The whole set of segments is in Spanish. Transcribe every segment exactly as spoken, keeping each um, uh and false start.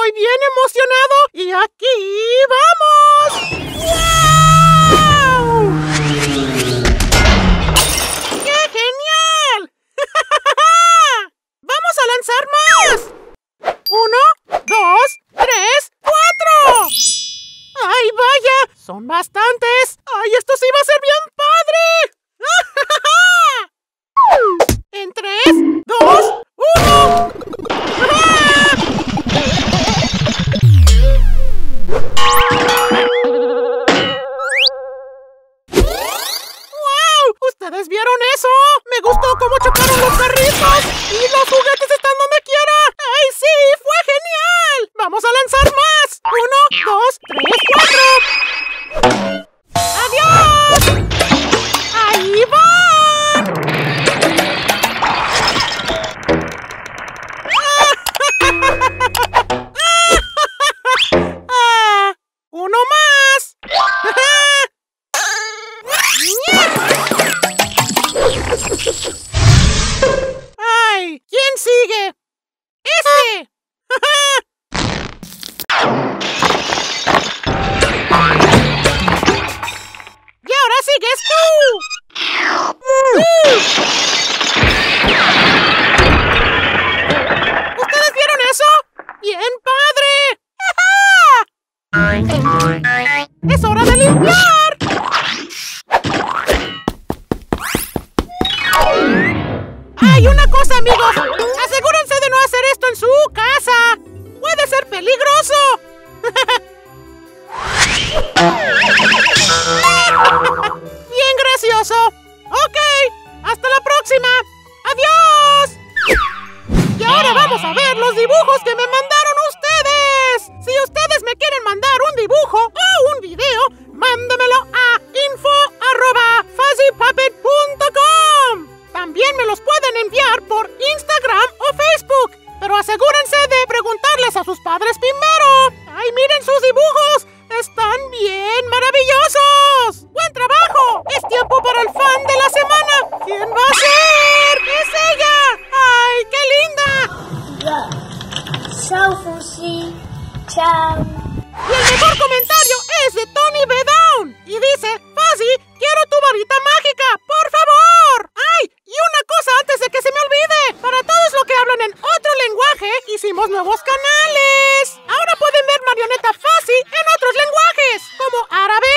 Estoy bien emocionado y aquí vamos. ¡Wow! ¡Qué genial! ¡Vamos a lanzar más! Uno, dos, tres, cuatro. ¡Ay, vaya! ¡Son bastantes! ¡Ay, esto sí va a ser bien padre! En tres, dos, uno. ¡Wow! ¿Ustedes vieron eso? Me gustó cómo chocaron los carritos y los juguetes están donde quiera. ¡Ay, sí! ¡Fue genial! ¡Vamos a lanzar más! Uno, dos, tres, cuatro. ¡Adiós! ¡Ahí van! ah, ¡Uno más! ¡Ay! ¿Quién sigue? ¡Este! ¡Y ahora sigues tú! ¿Ustedes vieron eso? ¡Bien padre! ¡Es hora de limpiar! ¡Hay una cosa, amigos! ¡Asegúrense de no hacer esto en su casa! ¡Puede ser peligroso! ¡Bien gracioso! ¡Ok! ¡Hasta la próxima! ¡Adiós! Y ahora vamos a ver los dibujos que me mandaron ustedes. Si ustedes me quieren mandar un dibujo o un video, mándemelo a info arroba fuzzy puppet punto com. También me los pueden enviar por Instagram o Facebook, pero asegúrense de preguntarles a sus padres primero. ¡Ay, miren sus dibujos! ¡Están bien maravillosos! ¡Buen trabajo! ¡Es tiempo para el fan de la semana! ¿Quién va a ser? ¡Es ella! ¡Ay, qué linda! Chao, Fuzzy. Chao. Y el mejor comentario es de Tony B. Down. Y dice, Fuzzy, quiero tu varita mágica, por favor. ¡Ay! Y una cosa antes de que se me olvide. Para todos los que hablan en otro lenguaje, hicimos nuevos canales. Ahora pueden ver Marioneta Fuzzy en otros lenguajes, como árabe.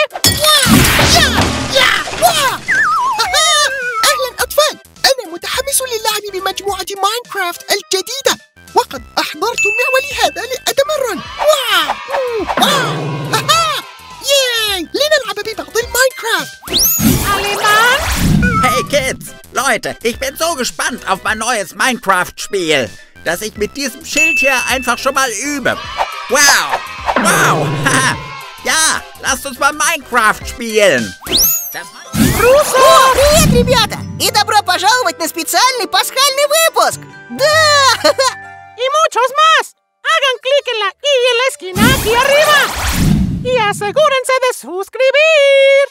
أهلا أطفال، أنا متحمس للعب بمجموعة ماينكرافت الجديدة، وقد أحضرت معولي هذا لأتمرن. واو! واو! ياي! لنلعب ببعض الماينكرافت. Alemán. Hey Kids! Leute, ich bin so gespannt auf mein neues Minecraft-Spiel, dass ich mit diesem Schild hier einfach schon mal übe. Wow! Wow! Haha! Ja, lasst uns mal Minecraft spielen! Das О, привет, ребята! И добро пожаловать на специальный пасхальный выпуск! Да! Y muchos más. Hagan clic en la I en la esquina aquí arriba. Y asegúrense de suscribir.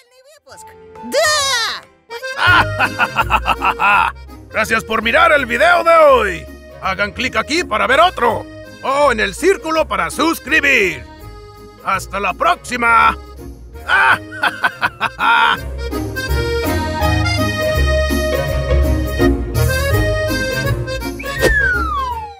¡Da! Gracias por mirar el video de hoy. Hagan clic aquí para ver otro. O en el círculo para suscribir. ¡Hasta la próxima!